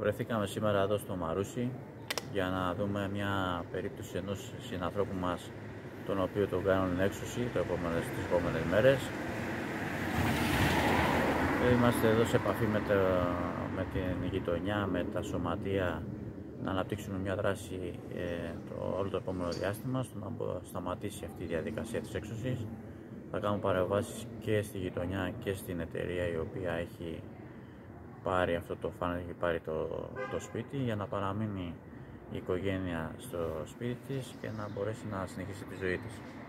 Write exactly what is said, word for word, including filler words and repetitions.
Βρεθήκαμε σήμερα εδώ στο Μαρούσι για να δούμε μια περίπτωση ενός συνανθρώπου μας, τον οποίο τον κάνουν έξωση τις επόμενες μέρες. Είμαστε εδώ σε επαφή με, το, με την γειτονιά, με τα σωματεία, να αναπτύξουμε μια δράση ε, το, όλο το επόμενο διάστημα, στο να σταματήσει αυτή η διαδικασία της έξωσης. Θα κάνουμε παρεμβάσεις και στη γειτονιά και στην εταιρεία η οποία έχει πάρει αυτό το φάνελ, έχει πάρει το, το σπίτι, για να παραμείνει η οικογένεια στο σπίτι της και να μπορέσει να συνεχίσει τη ζωή της.